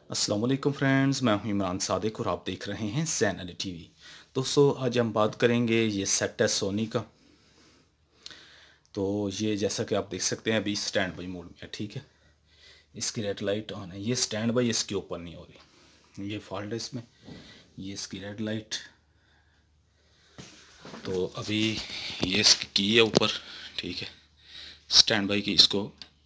अस्सलाम वालेकुम फ्रेंड्स, मैं हूं इमरान सादिक और आप देख रहे हैं ज़ैन अली टीवी। दोस्तों, आज हम बात करेंगे, ये सेट है सोनी का। तो ये जैसा कि आप देख सकते हैं अभी स्टैंड बाई मोड में है, ठीक है। इसकी रेड लाइट ऑन है, ये स्टैंड बाई इसकी ओपन नहीं हो रही, ये फॉल्ट है इसमें। ये इसकी रेड लाइट, तो अभी ये इसकी की है ऊपर, ठीक है। स्टैंड बाई की इसको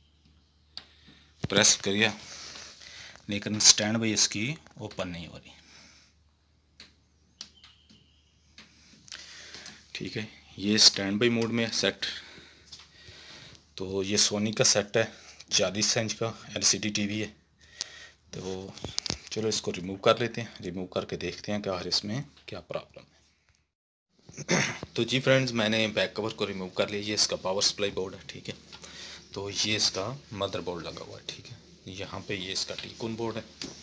प्रेस करिए, लेकिन स्टैंड बाई इसकी ओपन नहीं हो रही, ठीक है। ये स्टैंड बाई मोड में सेट। तो ये सोनी का सेट है, 40 इंच का एलसीडी टीवी है। तो चलो इसको रिमूव कर लेते हैं, रिमूव करके देखते हैं कि आखिर इसमें क्या प्रॉब्लम है। तो जी फ्रेंड्स, मैंने बैक कवर को रिमूव कर लिया। ये इसका पावर सप्लाई बोर्ड है, ठीक है। तो ये इसका मदरबोर्ड लगा हुआ है, ठीक है। यहाँ पे ये इसका टीकून बोर्ड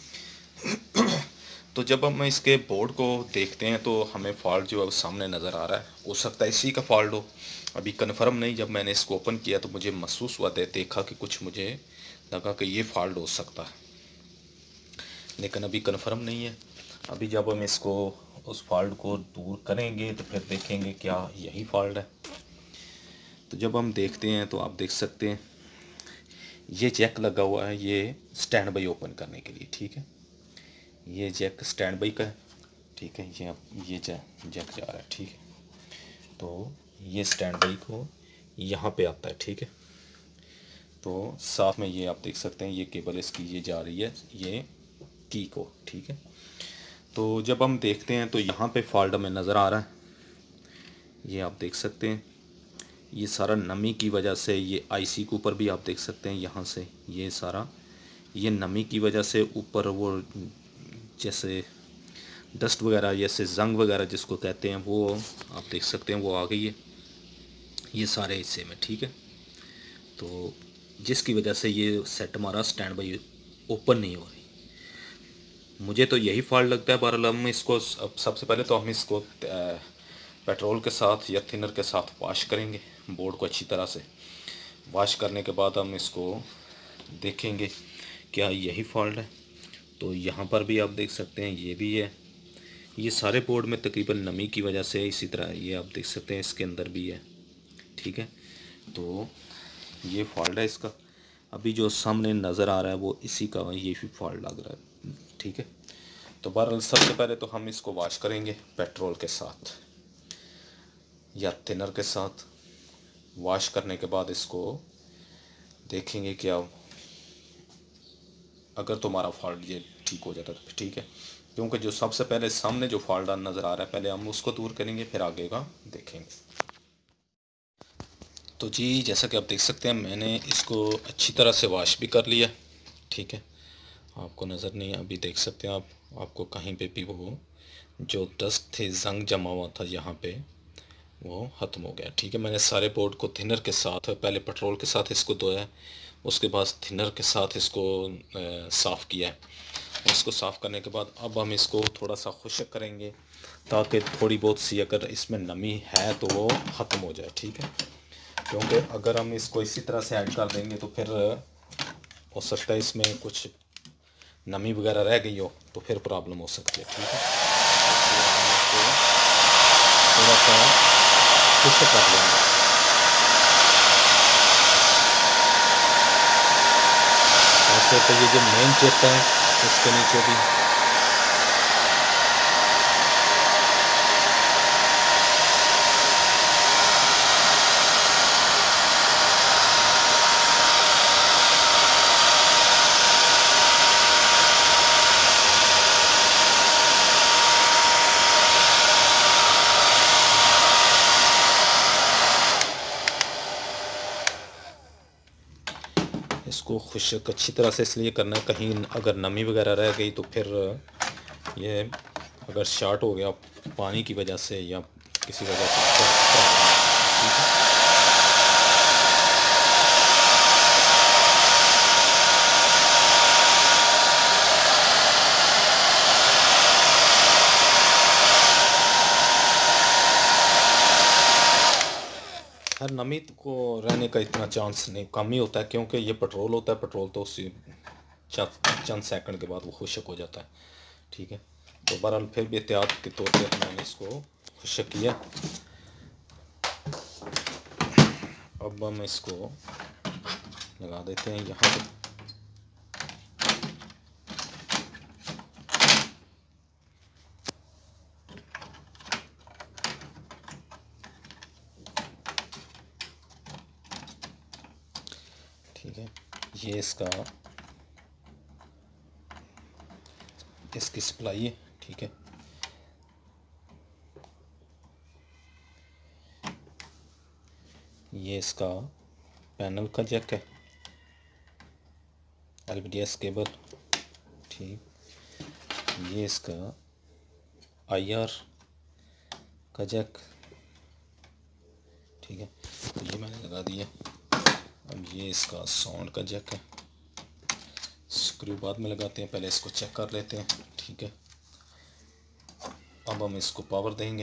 है। तो जब हम इसके बोर्ड को देखते हैं तो हमें फॉल्ट जो है वो सामने नज़र आ रहा है। हो सकता है इसी का फॉल्ट हो, अभी कन्फर्म नहीं। जब मैंने इसको ओपन किया तो मुझे महसूस हुआ, देखा कि कुछ मुझे लगा कि ये फॉल्ट हो सकता है, लेकिन अभी कन्फर्म नहीं है। अभी जब हम इसको उस फॉल्ट को दूर करेंगे तो फिर देखेंगे क्या यही फॉल्ट है। तो जब हम देखते हैं तो आप देख सकते हैं ये जैक लगा हुआ है, ये स्टैंड बाई ओपन करने के लिए, ठीक है। ये जैक स्टैंड बाई का है, ठीक है। ये जैक जा रहा है, ठीक है। तो ये स्टैंड बाई को यहाँ पे आता है, ठीक है। तो साथ में ये आप देख सकते हैं ये केबल इसकी ये जा रही है ये की को, ठीक है। तो जब हम देखते हैं तो यहाँ पे फॉल्ट हमें नज़र आ रहा है, ये आप देख सकते हैं। ये सारा नमी की वजह से, ये आईसी के ऊपर भी आप देख सकते हैं, यहाँ से ये सारा ये नमी की वजह से ऊपर वो जैसे डस्ट वगैरह, जैसे जंग वगैरह जिसको कहते हैं, वो आप देख सकते हैं वो आ गई है ये सारे हिस्से में, ठीक है। तो जिसकी वजह से ये सेट हमारा स्टैंड बाई ओपन नहीं हो रही। मुझे तो यही फॉल्ट लगता है। बहरहाल हम इसको अब सबसे पहले तो हम इसको पेट्रोल के साथ या थिनर के साथ वॉश करेंगे, बोर्ड को अच्छी तरह से वॉश करने के बाद हम इसको देखेंगे क्या यही फॉल्ट है। तो यहाँ पर भी आप देख सकते हैं ये भी है, ये सारे बोर्ड में तकरीबन नमी की वजह से, इसी तरह ये आप देख सकते हैं इसके अंदर भी है, ठीक है। तो ये फॉल्ट है इसका। अभी जो सामने नज़र आ रहा है वो इसी का ये भी फॉल्ट लग रहा है, ठीक है। तो बहरहाल सबसे पहले तो हम इसको वॉश करेंगे पेट्रोल के साथ या थिनर के साथ। वॉश करने के बाद इसको देखेंगे क्या, अगर तुम्हारा फॉल्ट ये ठीक हो जाता है तो ठीक है, क्योंकि जो सबसे पहले सामने जो फॉल्ट नज़र आ रहा है पहले हम उसको दूर करेंगे, फिर आगे का देखेंगे। तो जी जैसा कि आप देख सकते हैं मैंने इसको अच्छी तरह से वॉश भी कर लिया, ठीक है। आपको नज़र नहीं, अभी देख सकते हैं आप, आपको कहीं पे भी वो जो डस्ट थे, जंग जमा हुआ था यहाँ पे, वो ख़त्म हो गया, ठीक है। मैंने सारे बोर्ड को थिनर के साथ, पहले पेट्रोल के साथ इसको धोया, उसके बाद थिनर के साथ इसको साफ़ किया है। इसको साफ़ करने के बाद अब हम इसको थोड़ा सा खुश्क करेंगे ताकि थोड़ी बहुत सी अगर इसमें नमी है तो वो ख़त्म हो जाए, ठीक है। क्योंकि अगर हम इसको इसी तरह से ऐड कर देंगे तो फिर हो सकता है इसमें कुछ नमी वगैरह रह गई हो तो फिर प्रॉब्लम हो सकती है, ठीक है। तो थोड़ा सा खुश्क कर लेंगे। ऐसे तो ये जो मेन चिप है इसके नीचे भी इसको खुश्क अच्छी तरह से इसलिए करना है, कहीं अगर नमी वगैरह रह गई तो फिर ये अगर शॉर्ट हो गया पानी की वजह से या किसी वजह से तो प्रॉब्लम है, ठीक है। हर नमी को रहने का इतना चांस नहीं, कम ही होता है, क्योंकि ये पेट्रोल होता है, पेट्रोल तो उसी चंद सेकंड के बाद वो खुशक हो जाता है। ठीक है, तो बहरहाल फिर भी एहतियात के तौर पर मैंने इसको खुशक किया। अब हम इसको लगा देते हैं यहाँ पे। ठीक है, ये इसकी सप्लाई है। ठीक है, ये इसका पैनल का जैक है, LVDS केबल। ठीक, ये इसका IR का जैक। ठीक है, तो ये मैंने लगा दिया। अब ये इसका साउंड का जैक है, स्क्रू बाद में लगाते हैं, पहले इसको चेक कर लेते हैं। ठीक है, अब हम इसको पावर देंगे।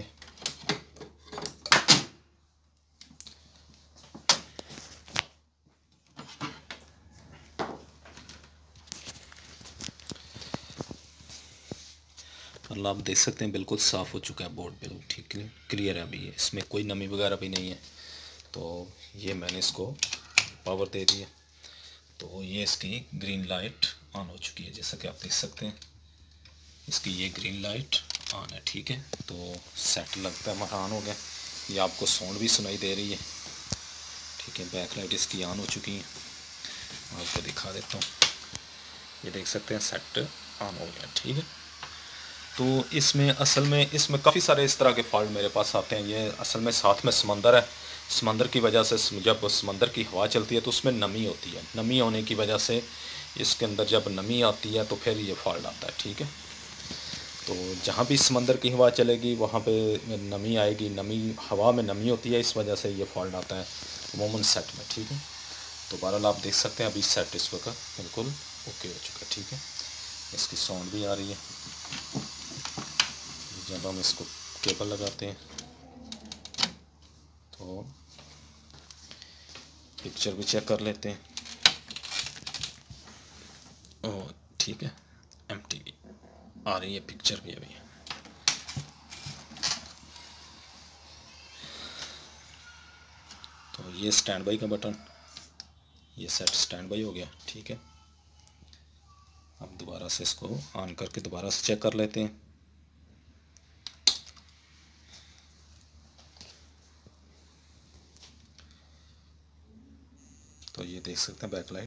मतलब आप देख सकते हैं बिल्कुल साफ़ हो चुका है बोर्ड, बिल्कुल ठीक क्लियर है। अभी इसमें कोई नमी वगैरह भी नहीं है। तो ये मैंने इसको पावर दे दिया, तो ये इसकी ग्रीन लाइट ऑन हो चुकी है, जैसा कि आप देख सकते हैं। इसकी ये ग्रीन लाइट ऑन है। ठीक है, तो सेट लगता है हमारा ऑन हो गया। ये आपको साउंड भी सुनाई दे रही है। ठीक है, बैक लाइट इसकी ऑन हो चुकी है, आपको दिखा देता हूँ। ये देख सकते हैं सेट ऑन हो गया। ठीक है, तो इसमें काफ़ी सारे इस तरह के फॉल्ट मेरे पास आते हैं। ये असल में साथ में समंदर है, समंदर की वजह से जब समंदर की हवा चलती है तो उसमें नमी होती है। नमी होने की वजह से इसके अंदर जब नमी आती है तो फिर ये फॉल्ट आता है। ठीक है, तो जहाँ भी समंदर की हवा चलेगी वहाँ पे नमी आएगी, हवा में नमी होती है, इस वजह से ये फॉल्ट आता है अमूमन सेट में। ठीक है, तो बहरहाल आप देख सकते हैं अभी सेट इस वक्त बिल्कुल ओके हो चुका है। ठीक है, इसकी साउंड भी आ रही है। जब हम इसको केबल लगाते हैं तो पिक्चर भी चेक कर लेते हैं। ओह ठीक है, MTV आ रही है पिक्चर भी अभी। तो ये स्टैंड बाई का बटन, ये सेट स्टैंड बाई हो गया। ठीक है, अब दोबारा से इसको ऑन करके दोबारा से चेक कर लेते हैं। तो ये देख सकते हैं बैक लाइट